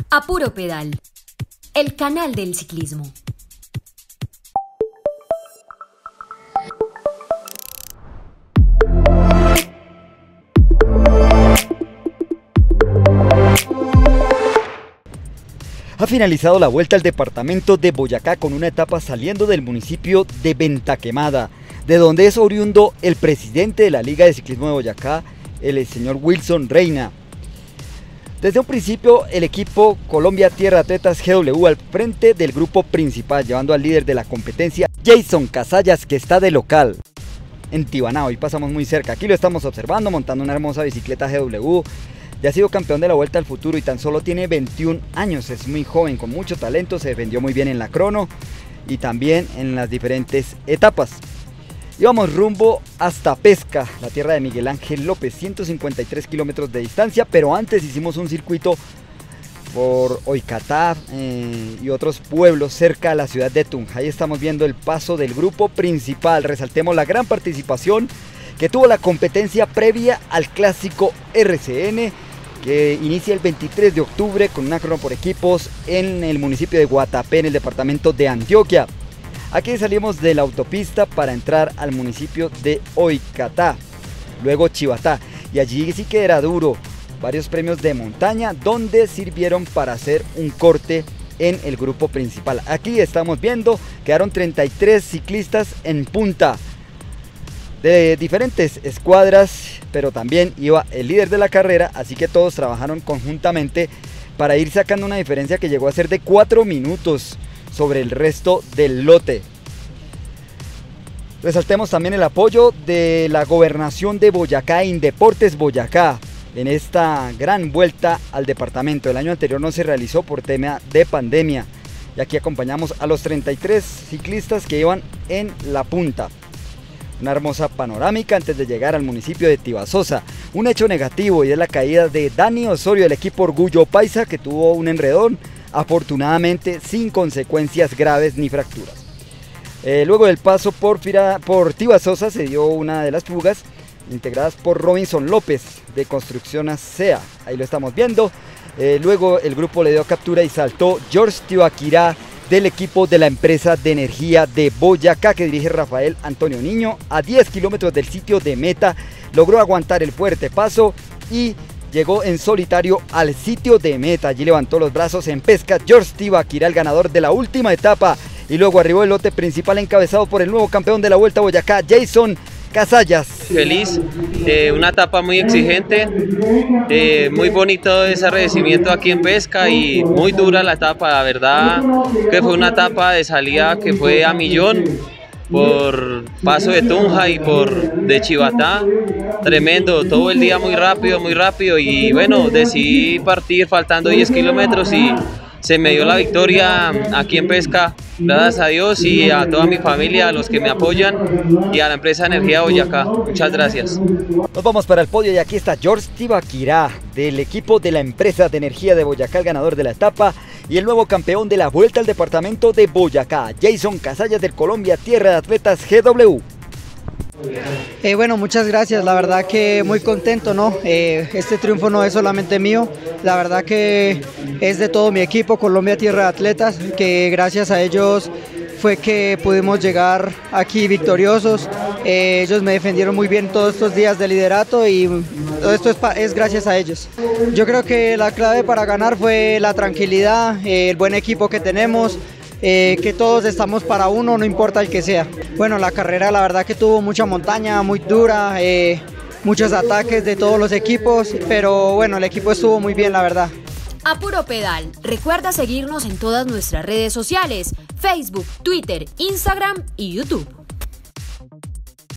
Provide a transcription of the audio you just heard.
A Puro Pedal, el canal del ciclismo. Ha finalizado la vuelta al departamento de Boyacá con una etapa saliendo del municipio de Ventaquemada, de donde es oriundo el presidente de la Liga de Ciclismo de Boyacá, el señor Wilson Reina. Desde un principio, el equipo Colombia Tierra Atletas GW al frente del grupo principal, llevando al líder de la competencia, Jason Casallas, que está de local en Tibaná. Hoy pasamos muy cerca, aquí lo estamos observando, montando una hermosa bicicleta GW. Ya ha sido campeón de la Vuelta al Futuro y tan solo tiene 21 años, es muy joven, con mucho talento, se defendió muy bien en la crono y también en las diferentes etapas. Íbamos rumbo hasta Pesca, la tierra de Miguel Ángel López, 153 kilómetros de distancia, pero antes hicimos un circuito por Oicatá y otros pueblos cerca de la ciudad de Tunja. Ahí estamos viendo el paso del grupo principal. Resaltemos la gran participación que tuvo la competencia previa al clásico RCN, que inicia el 23 de octubre con una crono por equipos en el municipio de Guatapé, en el departamento de Antioquia. Aquí salimos de la autopista para entrar al municipio de Oicatá, luego Chivatá, y allí sí que era duro, varios premios de montaña donde sirvieron para hacer un corte en el grupo principal. Aquí estamos viendo, quedaron 33 ciclistas en punta, de diferentes escuadras, pero también iba el líder de la carrera, así que todos trabajaron conjuntamente para ir sacando una diferencia que llegó a ser de 4 minutos sobre el resto del lote. Resaltemos también el apoyo de la Gobernación de Boyacá, Indeportes Boyacá, en esta gran vuelta al departamento. El año anterior no se realizó por tema de pandemia, y aquí acompañamos a los 33 ciclistas que iban en la punta. Una hermosa panorámica antes de llegar al municipio de Tibasosa. Un hecho negativo y es la caída de Dani Osorio del equipo Orgullo Paisa, que tuvo un enredón, afortunadamente sin consecuencias graves ni fracturas. Luego del paso por Tibasosa se dio una de las fugas integradas por Robinson López de Construcción ASEA. Ahí lo estamos viendo. Luego el grupo le dio captura y saltó George Tibaquirá del equipo de la empresa de energía de Boyacá, que dirige Rafael Antonio Niño. A 10 kilómetros del sitio de meta logró aguantar el fuerte paso y llegó en solitario al sitio de meta. Allí levantó los brazos en Pesca George Tibaquirá, el ganador de la última etapa, y luego arribó el lote principal encabezado por el nuevo campeón de la Vuelta a Boyacá, Jason Casallas. Feliz, una etapa muy exigente, muy bonito ese agradecimiento aquí en Pesca y muy dura la etapa, la verdad que fue una etapa de salida que fue a millón, por paso de Tunja y de Chivatá, tremendo, todo el día muy rápido y bueno, decidí partir faltando 10 kilómetros y se me dio la victoria aquí en Pesca, gracias a Dios y a toda mi familia, a los que me apoyan y a la empresa de energía Boyacá. Muchas gracias. Nos vamos para el podio y aquí está George Tibaquirá del equipo de la empresa de energía de Boyacá, el ganador de la etapa y el nuevo campeón de la Vuelta al departamento de Boyacá, Jason Casallas del Colombia Tierra de Atletas GW. Bueno, muchas gracias, la verdad que muy contento, ¿no? Este triunfo no es solamente mío, la verdad que es de todo mi equipo, Colombia Tierra de Atletas, que gracias a ellos fue que pudimos llegar aquí victoriosos. Ellos me defendieron muy bien todos estos días de liderato y todo esto es gracias a ellos. Yo creo que la clave para ganar fue la tranquilidad, el buen equipo que tenemos, que todos estamos para uno, no importa el que sea. Bueno, la carrera la verdad que tuvo mucha montaña, muy dura, muchos ataques de todos los equipos, pero bueno, el equipo estuvo muy bien, la verdad. A Puro Pedal, recuerda seguirnos en todas nuestras redes sociales, Facebook, Twitter, Instagram y YouTube.